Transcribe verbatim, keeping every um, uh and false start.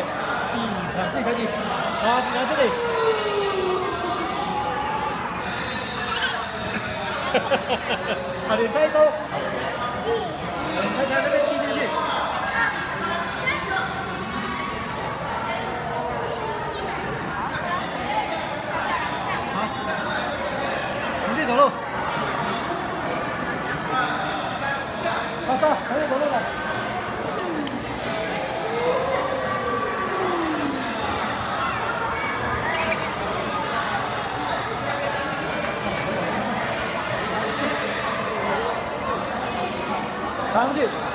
一，好，自己踩紧，好，拿这里。好，你猜一抽。你猜猜那边递进去。好，你自己走路。好，走，赶紧走路了。 爬上去。